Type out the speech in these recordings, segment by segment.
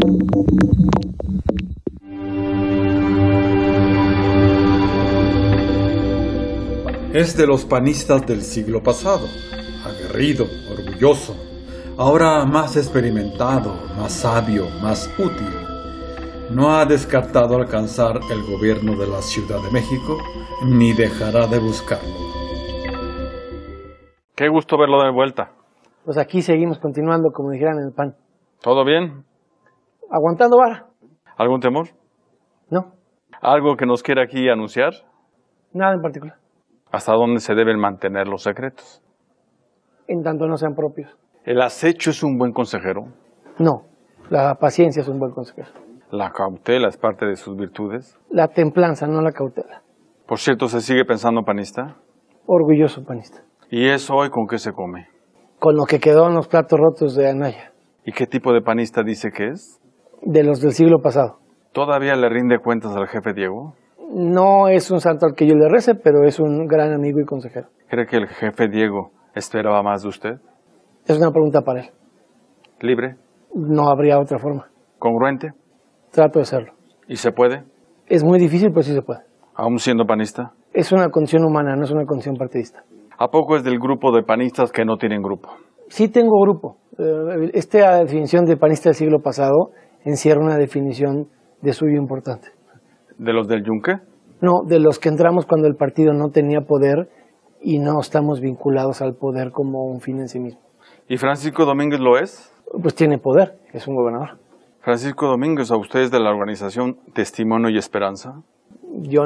Es de los panistas del siglo pasado, aguerrido, orgulloso, ahora más experimentado, más sabio, más útil. No ha descartado alcanzar el gobierno de la Ciudad de México, ni dejará de buscarlo. Qué gusto verlo de vuelta. Pues aquí seguimos continuando, como dijeran en el PAN. ¿Todo bien? ¿Aguantando vara? ¿Algún temor? No, ¿Algo que nos quiera aquí anunciar? nada en particular. ¿Hasta dónde se deben mantener los secretos? En tanto no sean propios. ¿El acecho es un buen consejero? No, la paciencia es un buen consejero. ¿La cautela es parte de sus virtudes? La templanza, no la cautela. Por cierto, ¿se sigue pensando panista? Orgulloso panista. ¿Y eso hoy con qué se come? Con lo que quedó en los platos rotos de Anaya, ¿Y qué tipo de panista dice que es? de los del siglo pasado. ¿Todavía le rinde cuentas al jefe Diego? No es un santo al que yo le rece, pero es un gran amigo y consejero. ¿Cree que el jefe Diego esperaba más de usted? Es una pregunta para él. ¿Libre? No habría otra forma. ¿Congruente? Trato de serlo. ¿Y se puede? Es muy difícil, pero sí se puede. ¿Aún siendo panista? Es una condición humana, no es una condición partidista. ¿A poco es del grupo de panistas que no tienen grupo? Sí tengo grupo. Esta definición de panista del siglo pasado encierra una definición de suyo importante. ¿De los del Yunque? No, de los que entramos cuando el partido no tenía poder y no estamos vinculados al poder como un fin en sí mismo. ¿Y Francisco Domínguez lo es? Pues tiene poder, es un gobernador. Francisco Domínguez, ¿a ustedes de la organización Testimonio y Esperanza? Yo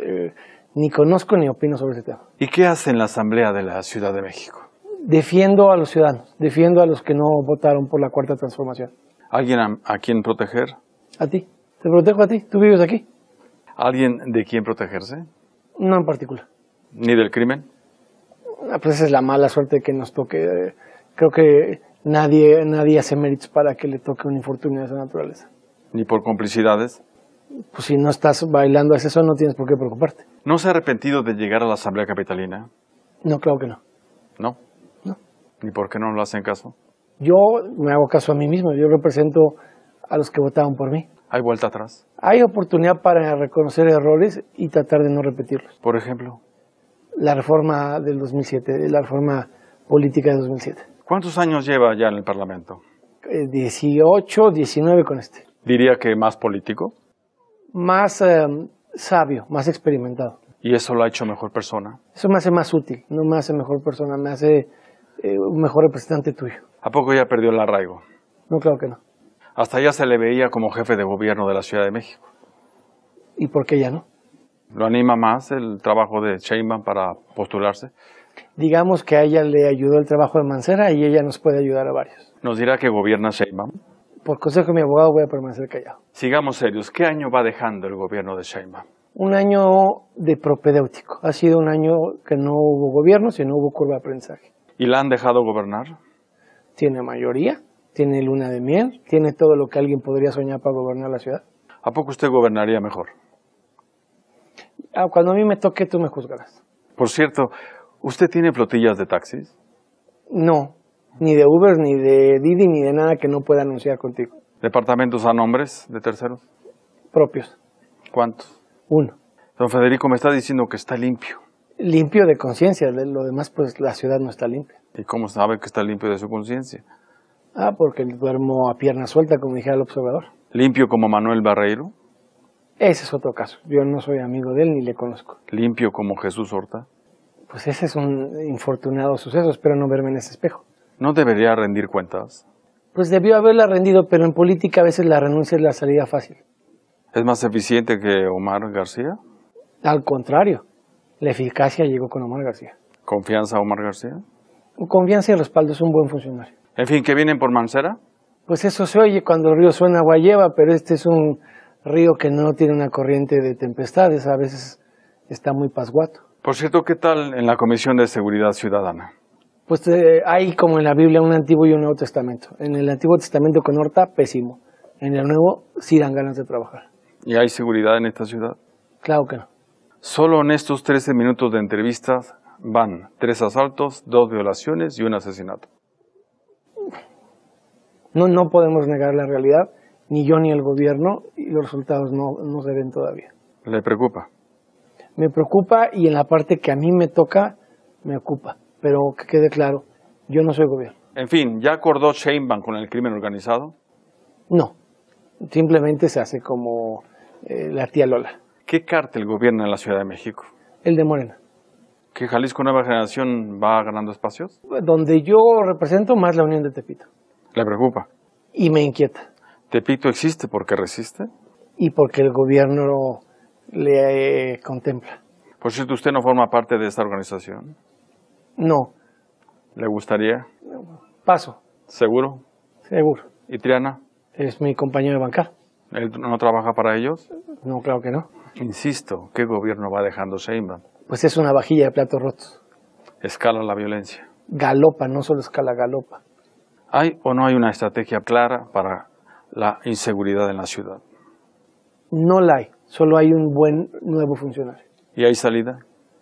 ni conozco ni opino sobre ese tema. ¿Y qué hace en la Asamblea de la Ciudad de México? Defiendo a los ciudadanos, defiendo a los que no votaron por la Cuarta Transformación. ¿Alguien a quien proteger? A ti, te protejo a ti, tú vives aquí. ¿Alguien de quien protegerse? No en particular. ¿Ni del crimen? Pues esa es la mala suerte que nos toque. Creo que nadie hace méritos para que le toque un infortunio de esa naturaleza. ¿Ni por complicidades? Pues si no estás bailando a ese son, no tienes por qué preocuparte. ¿No se ha arrepentido de llegar a la Asamblea Capitalina? No, claro que no. ¿No? No. ¿Ni por qué no lo hacen caso? Yo me hago caso a mí mismo, yo represento a los que votaron por mí. ¿Hay vuelta atrás? Hay oportunidad para reconocer errores y tratar de no repetirlos. Por ejemplo, La reforma del 2007, la reforma política de 2007. ¿cuántos años lleva ya en el Parlamento? 18, 19 con este. ¿Diría que más político? Más sabio, más experimentado. ¿Y eso lo ha hecho mejor persona? Eso me hace más útil, no me hace mejor persona, me hace un mejor representante tuyo. ¿A poco ya perdió el arraigo? No, claro que no. Hasta ya se le veía como jefe de gobierno de la Ciudad de México. ¿Y por qué ya no? ¿Lo anima más el trabajo de Sheinbaum para postularse? Digamos que a ella le ayudó el trabajo de Mancera y ella nos puede ayudar a varios. ¿Nos dirá que gobierna Sheinbaum? Por consejo de mi abogado voy a permanecer callado. Sigamos serios. ¿Qué año va dejando el gobierno de Sheinbaum? Un año de propedéutico. Ha sido un año que no hubo gobierno, sino hubo curva de aprendizaje. ¿Y la han dejado gobernar? Tiene mayoría, tiene luna de miel, tiene todo lo que alguien podría soñar para gobernar la ciudad. ¿A poco usted gobernaría mejor? Cuando a mí me toque, tú me juzgarás. Por cierto, ¿usted tiene flotillas de taxis? No, ni de Uber, ni de Didi, ni de nada que no pueda anunciar contigo. ¿Departamentos a nombres de terceros? Propios. ¿Cuántos? 1. Don Federico me está diciendo que está limpio. Limpio de conciencia, de lo demás pues la ciudad no está limpia. ¿Y cómo sabe que está limpio de su conciencia? Porque duermo a pierna suelta, como dijera el observador. ¿Limpio como Manuel Barreiro? Ese es otro caso. Yo no soy amigo de él ni le conozco. ¿Limpio como Jesús Horta? Pues ese es un infortunado suceso, espero no verme en ese espejo. ¿No debería rendir cuentas? Pues debió haberla rendido, pero en política a veces la renuncia es la salida fácil. ¿Es más eficiente que Omar García? Al contrario, la eficacia llegó con Omar García. ¿Confianza a Omar García? Confianza y respaldo, es un buen funcionario. En fin, ¿que vienen por Mancera? Pues eso se oye cuando el río suena agua lleva, pero este es un río que no tiene una corriente de tempestades, a veces está muy pasguato. Por cierto, ¿qué tal en la Comisión de Seguridad Ciudadana? Pues hay como en la Biblia un Antiguo y un Nuevo Testamento. En el Antiguo Testamento con Horta, pésimo. En el Nuevo sí dan ganas de trabajar. ¿Y hay seguridad en esta ciudad? Claro que no. Solo en estos 13 minutos de entrevistas van 3 asaltos, 2 violaciones y un asesinato. No podemos negar la realidad ni yo ni el gobierno, y los resultados no se ven todavía. ¿Le preocupa? Me preocupa y en la parte que a mí me toca, me ocupa. Pero que quede claro, yo no soy gobierno. En fin, ¿ya acordó Sheinbaum con el crimen organizado? No, simplemente se hace como la tía Lola. ¿Qué cártel gobierna en la Ciudad de México? El de Morena. ¿Que Jalisco Nueva Generación va ganando espacios? Donde yo represento más la Unión de Tepito. ¿Le preocupa? Y me inquieta. ¿Tepito existe porque resiste? Y porque el gobierno le contempla. Por cierto, ¿usted no forma parte de esta organización? No, ¿Le gustaría? paso, ¿Seguro? seguro. ¿Y Triana? Es mi compañero de bancada. ¿Él no trabaja para ellos? No, claro que no. Insisto, ¿qué gobierno va dejando Sheinbaum? Pues es una vajilla de platos rotos. Escala la violencia. Galopa, no solo escala, galopa. ¿Hay o no hay una estrategia clara para la inseguridad en la ciudad? No la hay, solo hay un buen nuevo funcionario. ¿Y hay salida?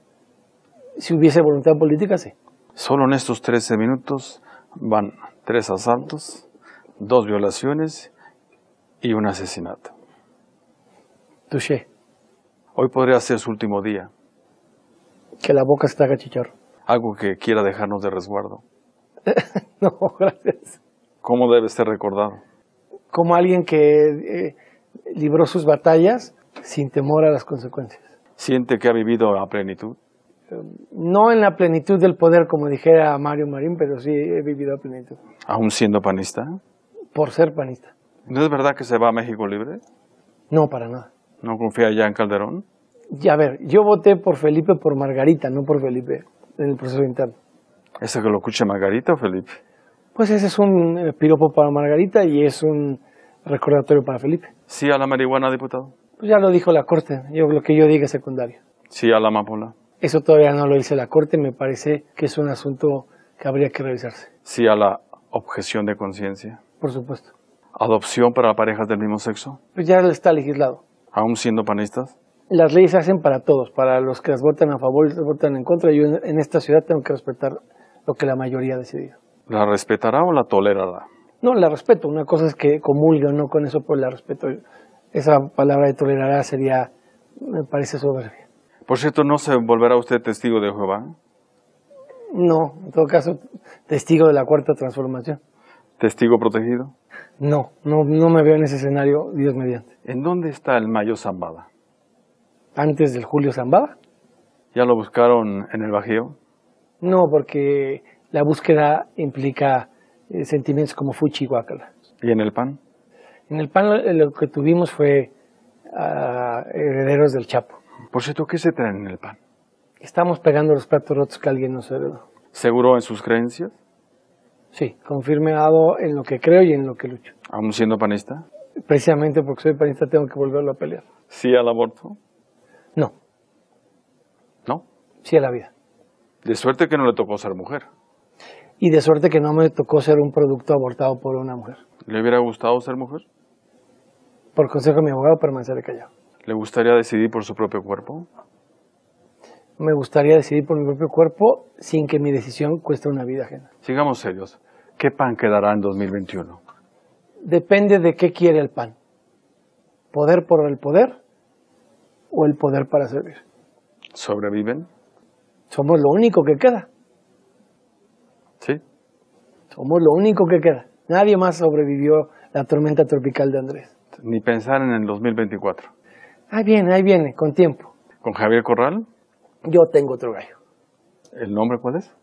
Si hubiese voluntad política, sí. Solo en estos 13 minutos van 3 asaltos, 2 violaciones y un asesinato. Touché. Hoy podría ser su último día. Que la boca se te haga chicharro. Algo que quiera dejarnos de resguardo. No, gracias. ¿Cómo debe ser recordado? Como alguien que libró sus batallas sin temor a las consecuencias. ¿Siente que ha vivido a plenitud? No en la plenitud del poder, como dijera Mario Marín, pero sí he vivido a plenitud. ¿Aún siendo panista? Por ser panista. ¿No es verdad que se va a México Libre? No, para nada. ¿No confía ya en Calderón? Ya, a ver, yo voté por Felipe por Margarita, no por Felipe, en el proceso interno. ¿Ese que lo escuche Margarita o Felipe? Pues ese es un piropo para Margarita y es un recordatorio para Felipe. ¿Sí a la marihuana, diputado? Pues ya lo dijo la Corte, lo que yo diga es secundario. ¿Sí a la amapola? Eso todavía no lo dice la Corte, me parece que es un asunto que habría que revisarse. ¿Sí a la objeción de conciencia? Por supuesto. ¿Adopción para parejas del mismo sexo? Pues ya está legislado. ¿Aún siendo panistas? Las leyes se hacen para todos, para los que las votan a favor y los que votan en contra. Yo en esta ciudad tengo que respetar lo que la mayoría ha decidido. ¿La respetará o la tolerará? No, la respeto. Una cosa es que comulgue o no con eso, pues la respeto. Esa palabra de tolerará sería, me parece soberbia. Por cierto, ¿no se volverá usted testigo de Jehová? No, en todo caso, testigo de la Cuarta Transformación. ¿Testigo protegido? No me veo en ese escenario, Dios mediante. ¿En dónde está el Mayo Zambada? ¿Antes del Julio Zambada? ¿Ya lo buscaron en el Bajío? No, porque la búsqueda implica sentimientos como fuchi y guácala. ¿Y en el PAN? En el PAN lo que tuvimos fue herederos del Chapo. Por cierto, ¿qué se traen en el PAN? Estamos pegando los platos rotos que alguien nos heredó. ¿Seguro en sus creencias? Sí, confirmado en lo que creo y en lo que lucho. ¿Aún siendo panista? Precisamente porque soy panista tengo que volverlo a pelear. ¿Sí al aborto? No, ¿No? sí a la vida. De suerte que no le tocó ser mujer. Y de suerte que no me tocó ser un producto abortado por una mujer. ¿Le hubiera gustado ser mujer? Por consejo de mi abogado, permaneceré callado. ¿Le gustaría decidir por su propio cuerpo? Me gustaría decidir por mi propio cuerpo sin que mi decisión cueste una vida ajena. Sigamos serios. ¿Qué PAN quedará en 2021? Depende de qué quiere el PAN. ¿Poder por el poder o el poder para servir? ¿Sobreviven? Somos lo único que queda. Sí. Somos lo único que queda. Nadie más sobrevivió la tormenta tropical de Andrés. Ni pensar en el 2024. Ahí viene, con tiempo. ¿Con Javier Corral? Yo tengo otro gallo. ¿El nombre cuál es?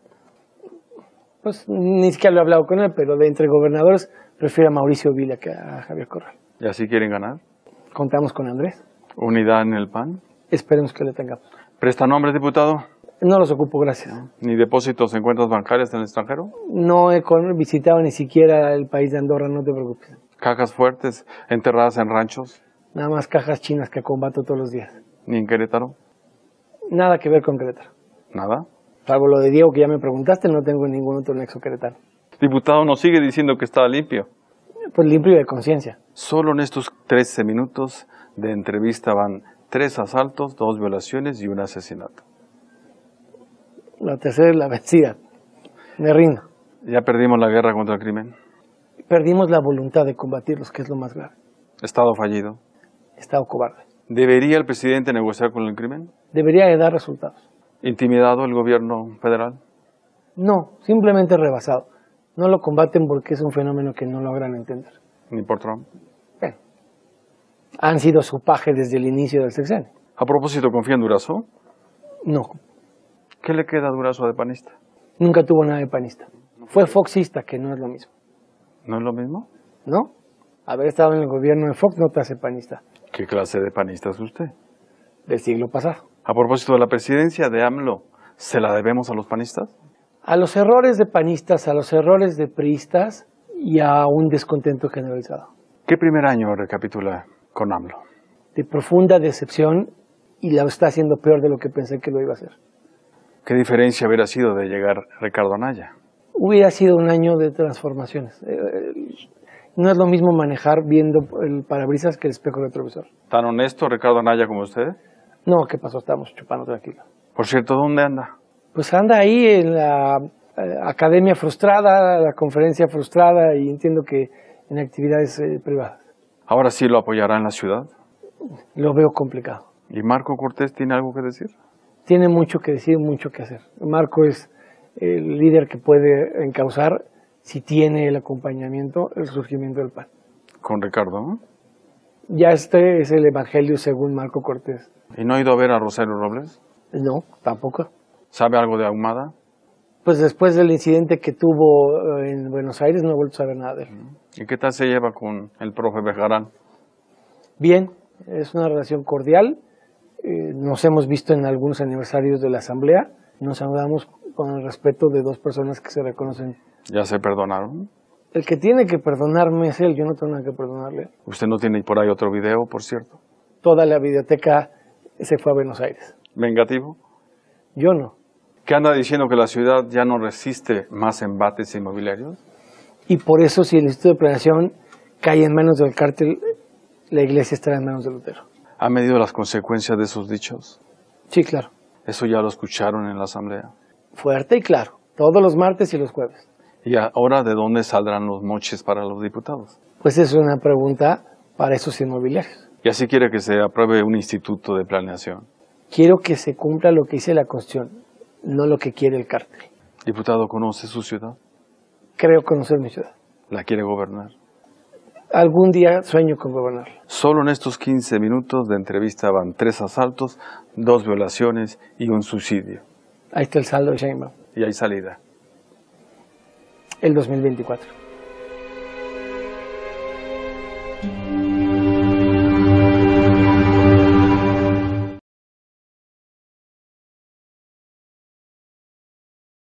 Pues ni siquiera lo he hablado con él, pero de entre gobernadores prefiero a Mauricio Vila que a Javier Corral. ¿Y así quieren ganar? Contamos con Andrés. ¿Unidad en el PAN? Esperemos que le tengamos. ¿Presta nombres, diputado? No los ocupo, gracias. ¿Ni depósitos en cuentas bancarias en el extranjero? No he visitado ni siquiera el país de Andorra, no te preocupes. ¿Cajas fuertes enterradas en ranchos? Nada más cajas chinas que combato todos los días. ¿Ni en Querétaro? Nada que ver con Querétaro. ¿Nada? Salvo lo de Diego que ya me preguntaste, no tengo ningún otro nexo queretano. Diputado, nos sigue diciendo que está limpio. Pues limpio de conciencia. Solo en estos 13 minutos de entrevista van 3 asaltos, 2 violaciones y un asesinato. La tercera es la vencida. Me rindo. Ya perdimos la guerra contra el crimen. Perdimos la voluntad de combatirlos, que es lo más grave. Estado fallido. Estado cobarde. ¿Debería el presidente negociar con el crimen? Debería de dar resultados. ¿Intimidado el gobierno federal? No, simplemente rebasado. No lo combaten porque es un fenómeno que no logran entender. ¿Ni por Trump? Bueno, han sido su paje desde el inicio del sexenio. A propósito, ¿confía en Durazo? No, ¿Qué le queda a Durazo de panista? nunca tuvo nada de panista. Fue foxista, que no es lo mismo. ¿No es lo mismo? ¿No? Haber estado en el gobierno de Fox no te hace panista. ¿Qué clase de panista es usted? Del siglo pasado. A propósito de la presidencia de AMLO, ¿se la debemos a los panistas? A los errores de panistas, a los errores de priistas y a un descontento generalizado. ¿Qué primer año recapitula con AMLO? De profunda decepción y la está haciendo peor de lo que pensé que lo iba a hacer. ¿Qué diferencia hubiera sido de llegar Ricardo Anaya? Hubiera sido un año de transformaciones. No es lo mismo manejar viendo el parabrisas que el espejo retrovisor. ¿Tan honesto Ricardo Anaya como usted? No, ¿qué pasó? Estamos chupando tranquilo. Por cierto, ¿dónde anda? Pues anda ahí en la academia frustrada, la conferencia frustrada y entiendo que en actividades privadas. ¿Ahora sí lo apoyará en la ciudad? Lo veo complicado. ¿Y Marco Cortés tiene algo que decir? Tiene mucho que decir, mucho que hacer. Marco es el líder que puede encauzar, si tiene el acompañamiento, el surgimiento del PAN. Con Ricardo, ¿no? Ya este es el evangelio según Marco Cortés. ¿Y no ha ido a ver a Rosario Robles? No, tampoco. ¿Sabe algo de Ahumada? Pues después del incidente que tuvo en Buenos Aires no he vuelto a saber nada de él. ¿Y qué tal se lleva con el profe Bejarán? Bien, es una relación cordial. Nos hemos visto en algunos aniversarios de la Asamblea. Nos saludamos con el respeto de dos personas que se reconocen. ¿Ya se perdonaron? El que tiene que perdonarme es él, yo no tengo nada que perdonarle. ¿Usted no tiene por ahí otro video, por cierto? Toda la biblioteca se fue a Buenos Aires. ¿Vengativo? Yo no. ¿Qué anda diciendo que la ciudad ya no resiste más embates inmobiliarios? Y por eso, si el Instituto de Planeación cae en manos del cártel, la iglesia estará en manos de Lutero. ¿Ha medido las consecuencias de sus dichos? Sí, claro. Eso ya lo escucharon en la asamblea. Fuerte y claro. Todos los martes y los jueves. ¿Y ahora de dónde saldrán los moches para los diputados? Pues es una pregunta para esos inmobiliarios. Y así quiere que se apruebe un instituto de planeación. Quiero que se cumpla lo que dice la Constitución, no lo que quiere el cártel. ¿Diputado conoce su ciudad? Creo conocer mi ciudad. ¿La quiere gobernar? Algún día sueño con gobernarla. Solo en estos 15 minutos de entrevista van 3 asaltos, 2 violaciones y un suicidio. Ahí está el saldo de Sheinbaum. Y hay salida. El 2024.